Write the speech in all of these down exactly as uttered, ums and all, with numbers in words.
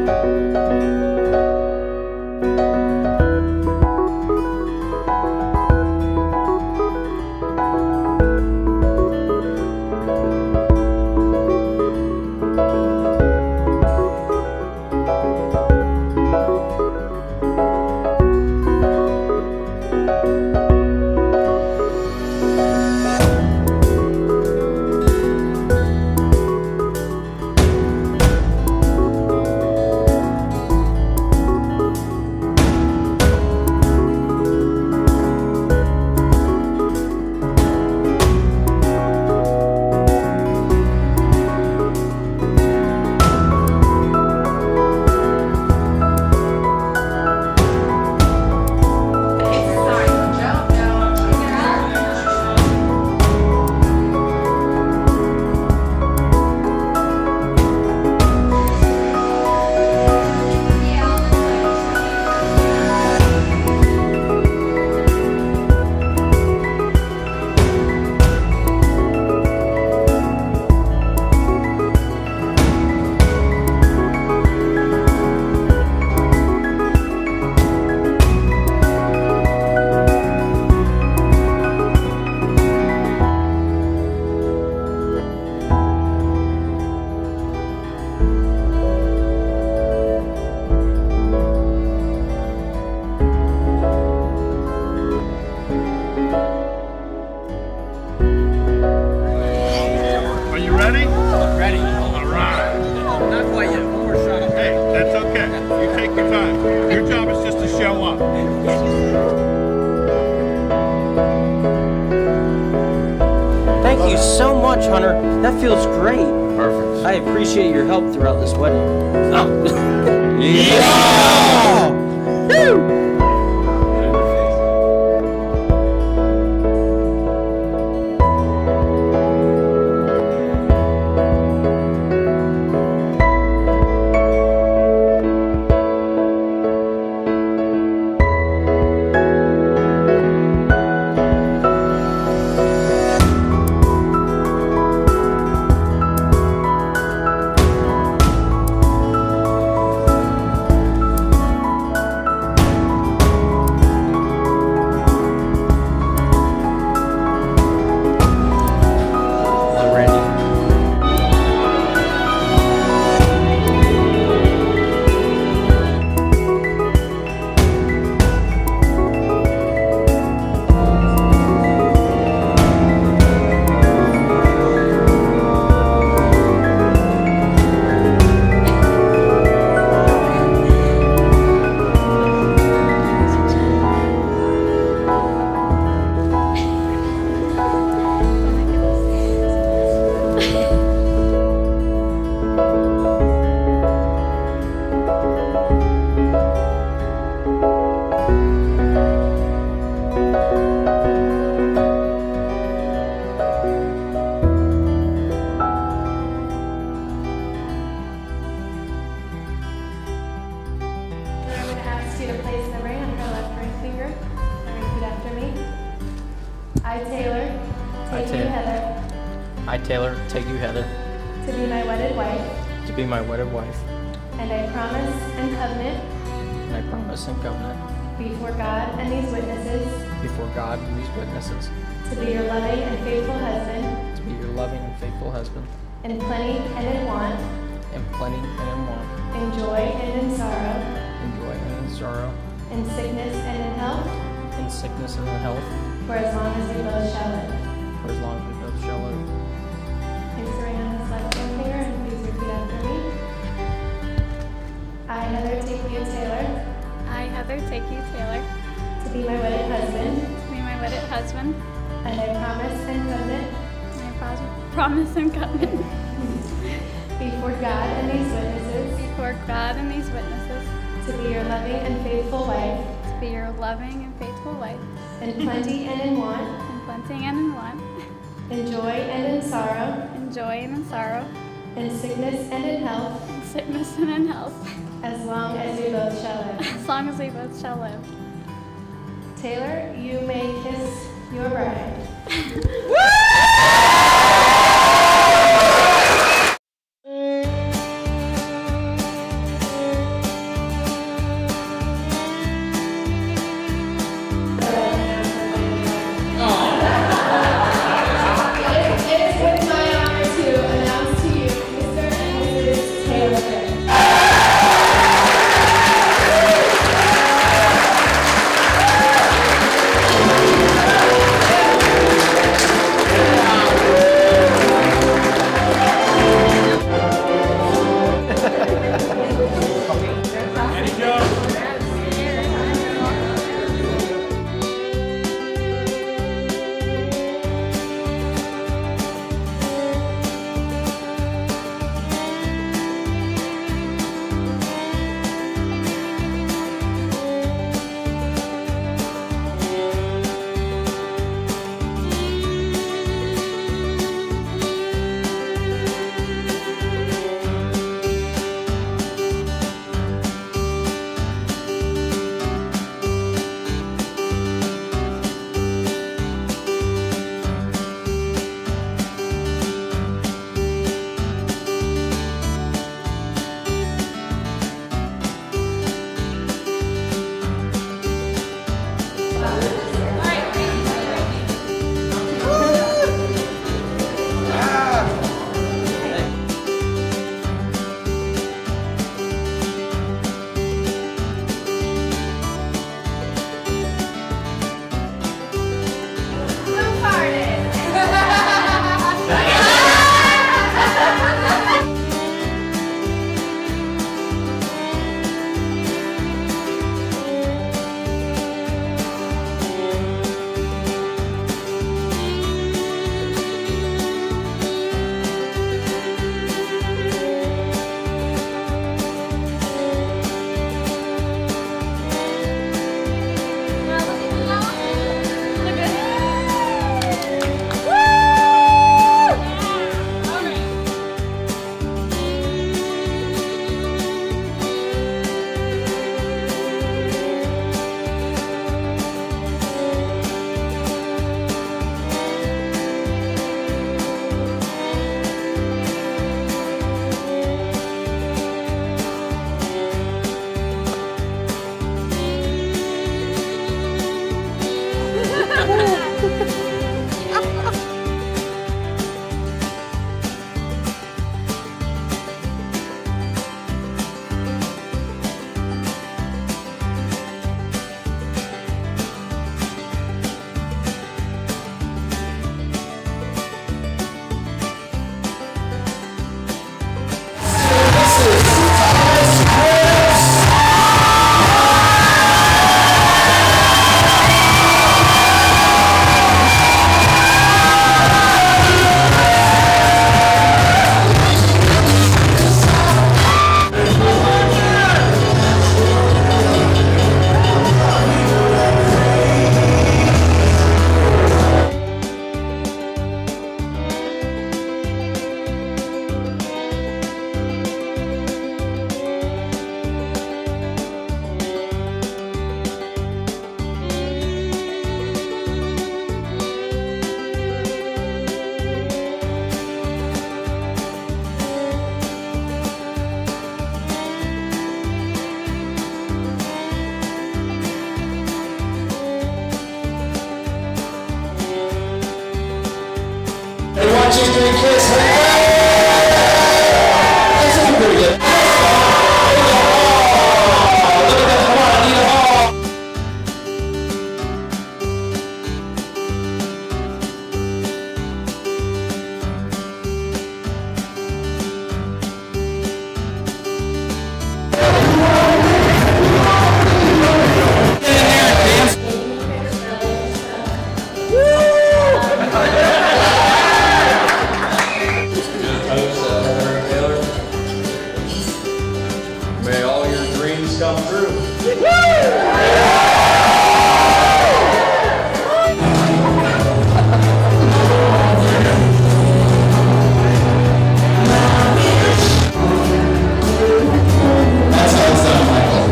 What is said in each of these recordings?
Thank you so much, Hunter. That feels great. Perfect. I appreciate your help throughout this wedding. Oh. Yeah! Woo! I, Taylor, I, take you, Ta- Heather, I, Taylor, take you, Heather, to be my wedded wife, to be my wedded wife, and I promise and covenant and I promise and covenant before God and these witnesses before God and these witnesses to be your loving and faithful husband, to be your loving and faithful husband, in plenty and in want, in plenty and in want, in joy and in sorrow, in joy and in sorrow, in sickness and in health, in sickness and in health, for as long as we both shall live. for as long as we both shall live. Place the ring on this left finger and please repeat after me. I, Heather, take you, Taylor, I, Heather, take you, Taylor, to be my wedded husband, to be my wedded husband, and I promise and covenant and I pros- promise and covenant before God and these witnesses before God and these witnesses to be your loving and faithful wife, to be your loving and faithful wife, in plenty and in want, in plenty and in want, in joy and in sorrow, in joy and in sorrow, in sickness and in health, in sickness and in health, as long as we both shall live. as long as we both shall live. Taylor, you may kiss your bride. dreams come true. That's how it's done, Michael.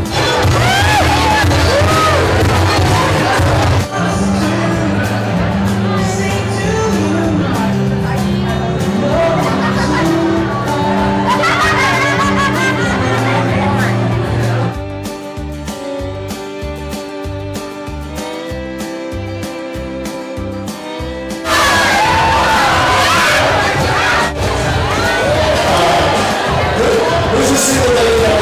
Who's the single lady?